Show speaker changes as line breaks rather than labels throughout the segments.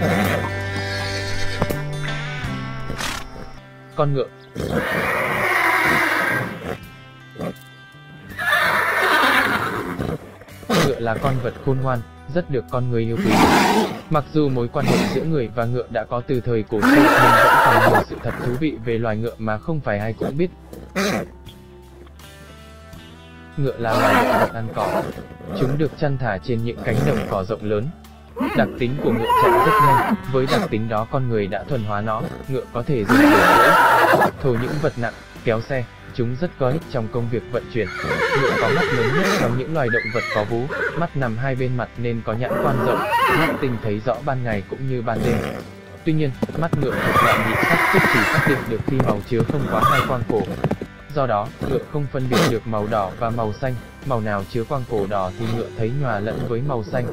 Con ngựa. Ngựa là con vật khôn ngoan, rất được con người yêu quý. Mặc dù mối quan hệ giữa người và ngựa đã có từ thời cổ xưa, nhưng vẫn còn nhiều sự thật thú vị về loài ngựa mà không phải ai cũng biết. Ngựa là loài động vật ăn cỏ. Chúng được chăn thả trên những cánh đồng cỏ rộng lớn. Đặc tính của ngựa chạy rất nhanh, với đặc tính đó con người đã thuần hóa nó. Ngựa có thể dùng để cưỡi, thổ những vật nặng, kéo xe. Chúng rất có ích trong công việc vận chuyển. Ngựa có mắt lớn nhất trong những loài động vật có vú, mắt nằm hai bên mặt nên có nhãn quan rộng, mắt tinh thấy rõ ban ngày cũng như ban đêm. Tuy nhiên, mắt ngựa thuộc loại nhị sắc tức chỉ xác định được khi màu chứa không quá hai quang cổ. Do đó, ngựa không phân biệt được màu đỏ và màu xanh, màu nào chứa quang cổ đỏ thì ngựa thấy nhòa lẫn với màu xanh.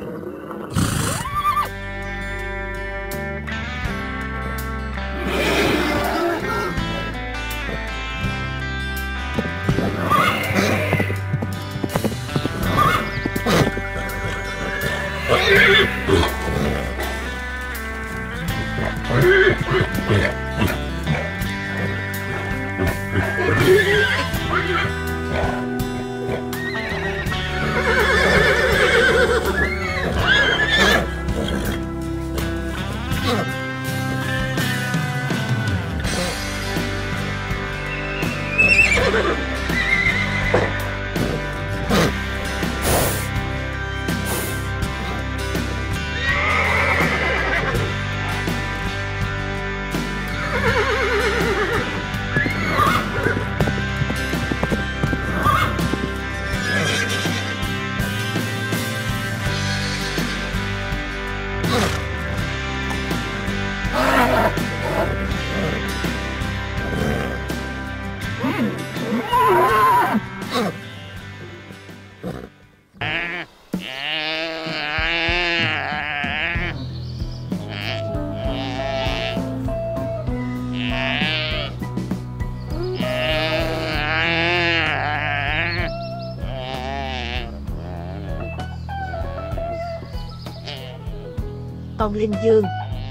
Con linh dương.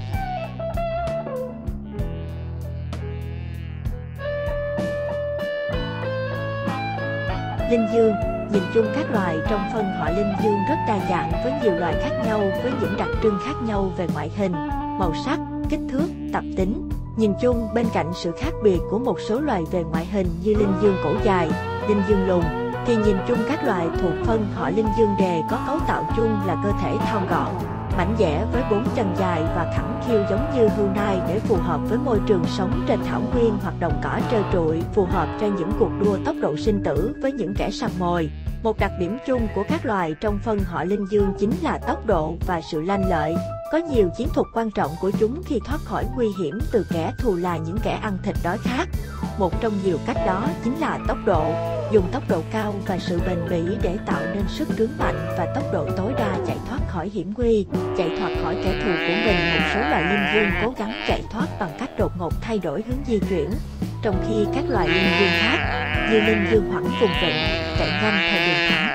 Linh dương, nhìn chung các loài trong phân họ linh dương rất đa dạng với nhiều loài khác nhau với những đặc trưng khác nhau về ngoại hình, màu sắc, kích thước, tập tính. Nhìn chung bên cạnh sự khác biệt của một số loài về ngoại hình như linh dương cổ dài, linh dương lùn, thì nhìn chung các loài thuộc phân họ linh dương đều có cấu tạo chung là cơ thể thon gọn, mảnh dẻ với 4 chân dài và thẳng khiêu giống như hươu nai để phù hợp với môi trường sống trên thảo nguyên hoặc đồng cỏ trơ trụi, phù hợp cho những cuộc đua tốc độ sinh tử với những kẻ săn mồi. Một đặc điểm chung của các loài trong phân họ linh dương chính là tốc độ và sự lanh lợi. Có nhiều chiến thuật quan trọng của chúng khi thoát khỏi nguy hiểm từ kẻ thù là những kẻ ăn thịt đói khát. Một trong nhiều cách đó chính là tốc độ. Dùng tốc độ cao và sự bền bỉ để tạo nên sức trướng mạnh và tốc độ tối đa chạy thoát khỏi hiểm nguy, chạy thoát khỏi kẻ thù của mình. Một số loài linh dương cố gắng chạy thoát bằng cách đột ngột thay đổi hướng di chuyển, trong khi các loài linh dương khác, như linh dương hoẳng vùng vịnh, chạy nhanh theo đường thẳng.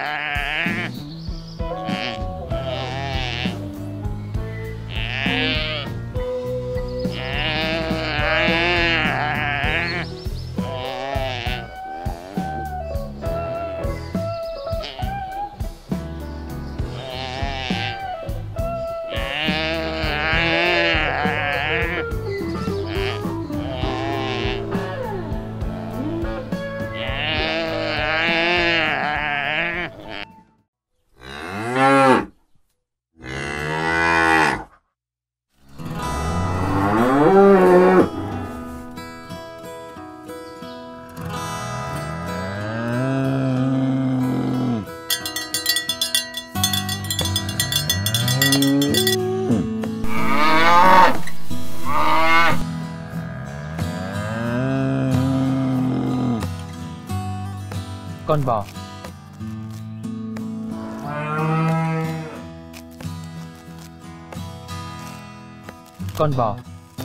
Con bò. Con bò.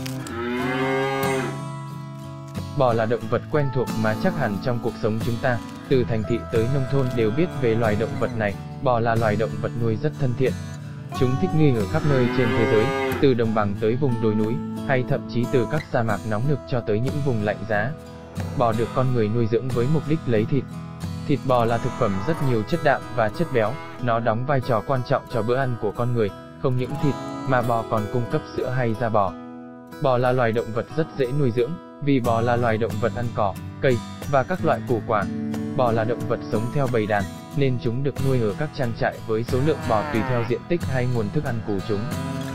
Bò là động vật quen thuộc mà chắc hẳn trong cuộc sống chúng ta, từ thành thị tới nông thôn đều biết về loài động vật này. Bò là loài động vật nuôi rất thân thiện. Chúng thích nghi ở khắp nơi trên thế giới, từ đồng bằng tới vùng đồi núi, hay thậm chí từ các sa mạc nóng nực cho tới những vùng lạnh giá. Bò được con người nuôi dưỡng với mục đích lấy thịt. Thịt bò là thực phẩm rất nhiều chất đạm và chất béo, nó đóng vai trò quan trọng cho bữa ăn của con người, không những thịt, mà bò còn cung cấp sữa hay da bò. Bò là loài động vật rất dễ nuôi dưỡng, vì bò là loài động vật ăn cỏ, cây, và các loại củ quả. Bò là động vật sống theo bầy đàn, nên chúng được nuôi ở các trang trại với số lượng bò tùy theo diện tích hay nguồn thức ăn của chúng.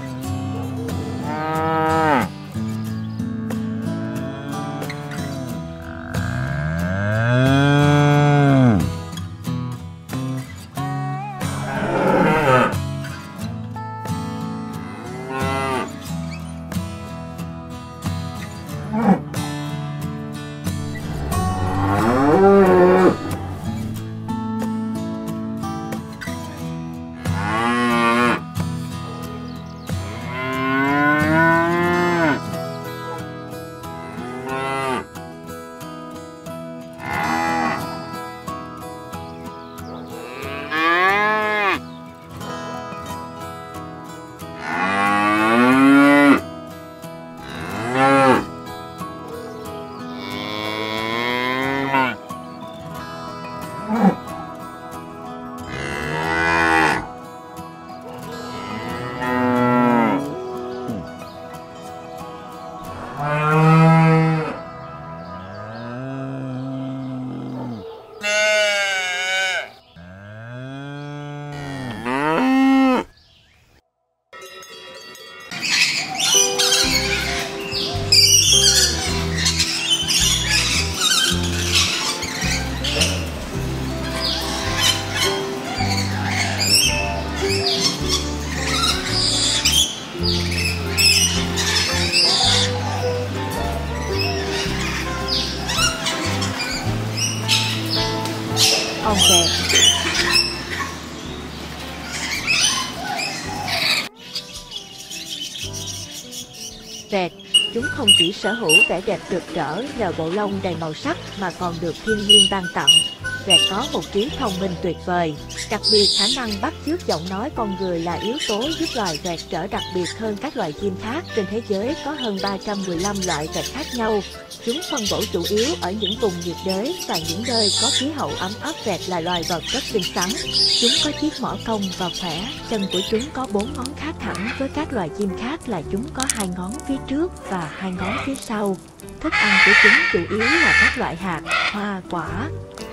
Con vẹt. Vẹt, chúng không chỉ sở hữu vẻ đẹp rực rỡ nhờ bộ lông đầy màu sắc mà còn được thiên nhiên ban tặng. Vẹt có một trí thông minh tuyệt vời, đặc biệt khả năng bắt chước giọng nói con người là yếu tố giúp loài vẹt trở đặc biệt hơn các loài chim khác. Trên thế giới có hơn 315 loại vẹt khác nhau. Chúng phân bổ chủ yếu ở những vùng nhiệt đới và những nơi có khí hậu ấm áp. Vẹt là loài vật rất xinh xắn. Chúng có chiếc mỏ cong và khỏe. Chân của chúng có 4 ngón khác hẳn với các loài chim khác là chúng có 2 ngón phía trước và 2 ngón phía sau. Thức ăn của chúng chủ yếu là các loại hạt, hoa, quả.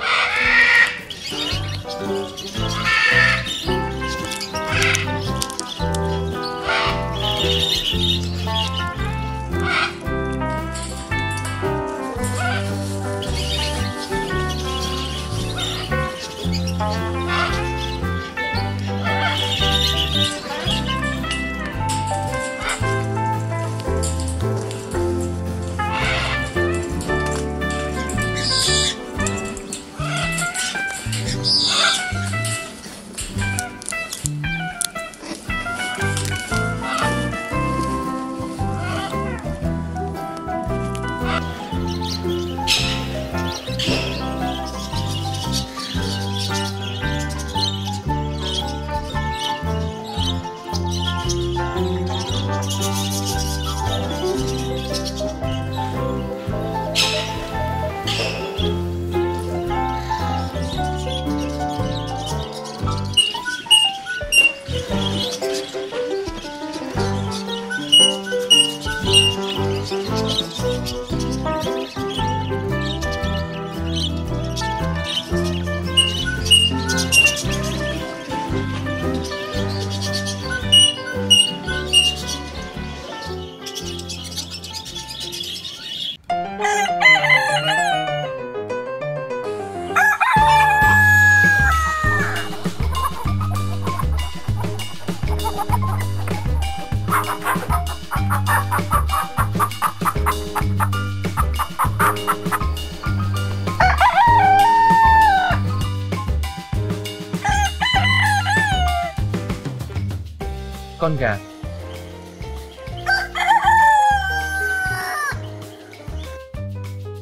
Con gà.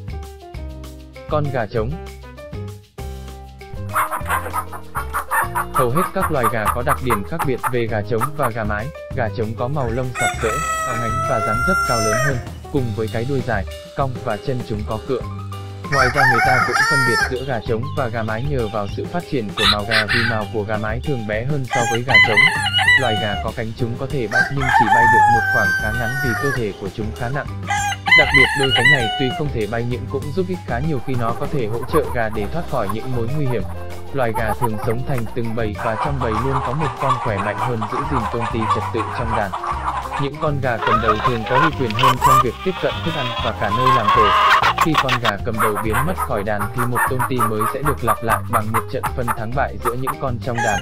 Con gà trống. Hầu hết các loài gà có đặc điểm khác biệt về gà trống và gà mái. Gà trống có màu lông sặc sỡ, óng ánh và dáng dấp cao lớn hơn, cùng với cái đuôi dài, cong và chân chúng có cựa. Ngoài ra người ta cũng phân biệt giữa gà trống và gà mái nhờ vào sự phát triển của mào gà, vì mào của gà mái thường bé hơn so với gà trống. Loài gà có cánh chúng có thể bay nhưng chỉ bay được một khoảng khá ngắn vì cơ thể của chúng khá nặng. Đặc biệt đôi cánh này tuy không thể bay nhưng cũng giúp ích khá nhiều khi nó có thể hỗ trợ gà để thoát khỏi những mối nguy hiểm. Loài gà thường sống thành từng bầy và trong bầy luôn có một con khỏe mạnh hơn giữ gìn tôn ti trật tự trong đàn. Những con gà cầm đầu thường có uy quyền hơn trong việc tiếp cận thức ăn và cả nơi làm tổ. Khi con gà cầm đầu biến mất khỏi đàn thì một tôn ti mới sẽ được lặp lại bằng một trận phân thắng bại giữa những con trong đàn.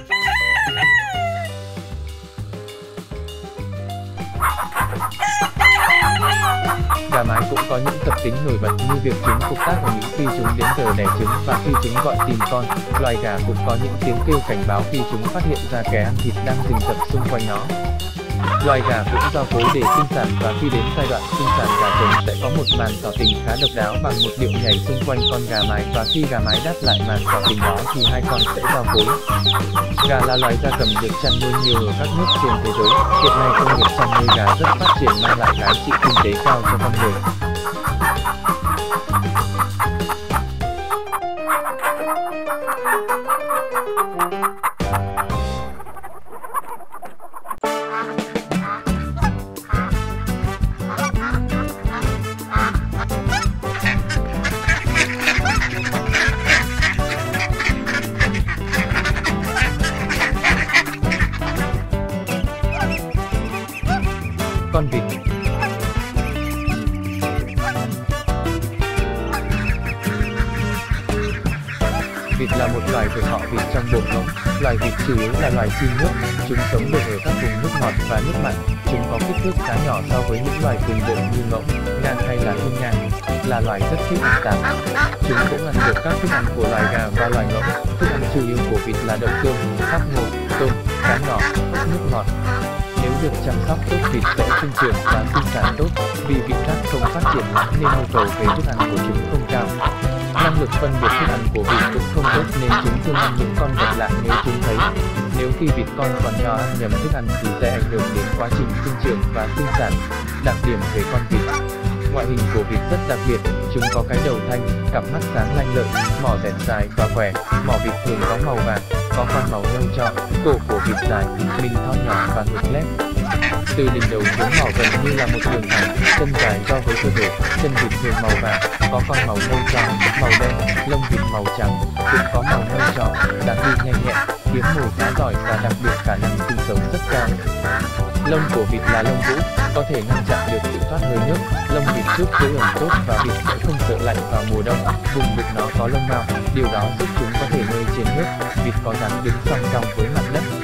Gà mái cũng có những tập tính nổi bật như việc chúng phục tác ở những khi chúng đến giờ đẻ trứng và khi chúng gọi tìm con. Loài gà cũng có những tiếng kêu cảnh báo khi chúng phát hiện ra kẻ ăn thịt đang rình rập xung quanh nó. Loài gà cũng giao phối để sinh sản và khi đến giai đoạn sinh sản, gà trống sẽ có một màn tỏ tình khá độc đáo bằng một điệu nhảy xung quanh con gà mái, và khi gà mái đáp lại màn tỏ tình đó thì hai con sẽ giao phối. Gà là loài gia cầm được chăn nuôi nhiều ở các nước trên thế giới. Hiện nay công nghiệp chăn nuôi gà rất phát triển, mang lại giá trị kinh tế cao cho con người. Con vịt. Vịt là một loài thuộc họ vịt trong bộ ngỗng. Loài vịt chủ yếu là loài chim nước. Chúng sống được ở các vùng nước ngọt và nước mặn. Chúng có kích thước khá nhỏ so với những loài cùng bộ như ngỗng, ngang hay là thun ngang. Là loài rất thích ăn tạp. Chúng cũng ăn được các thức ăn của loài gà và loài ngỗng. Thức ăn chủ yếu của vịt là đậu tương, thóc ngô, tôm, cá nhỏ, ốc nước ngọt. Nếu được chăm sóc tốt, vịt sẽ sinh trưởng và sinh sản tốt. Vì vịt khác không phát triển lắm nên nhu cầu về thức ăn của chúng không cao. Năng lực phân biệt thức ăn của vịt cũng không tốt nên chúng thường ăn những con vật lạ nếu chúng thấy. Nếu khi vịt con còn nhỏ ăn nhầm thức ăn thì sẽ ảnh hưởng đến quá trình sinh trưởng và sinh sản. Đặc điểm về con vịt. Ngoại hình của vịt rất đặc biệt, chúng có cái đầu thanh, cặp mắt sáng lanh lợi, mỏ dẹt dài và khỏe. Mỏ vịt thường có màu vàng, có con màu nâu tro, cổ của vịt dài, mình thon nhỏ và ngực lép. Từ đỉnh đầu xuống mỏ gần như là một đường thẳng, chân dài so với cơ thể. Chân vịt thường màu vàng, có con màu nâu tro, màu đen, lông vịt màu trắng, cũng có màu nâu tro, dáng đi nhanh nhẹn, kiếm mồi khá giỏi và đặc biệt khả năng sinh sống rất cao. Lông của vịt là lông vũ, có thể ngăn chặn được sự thoát hơi nước. Lông vịt giúp giữ ẩm tốt và vịt sẽ không sợ lạnh vào mùa đông. Vùng ngực nó có lông mao, điều đó giúp chúng có thể bơi trên nước. Vịt có dáng đứng song song với mặt đất.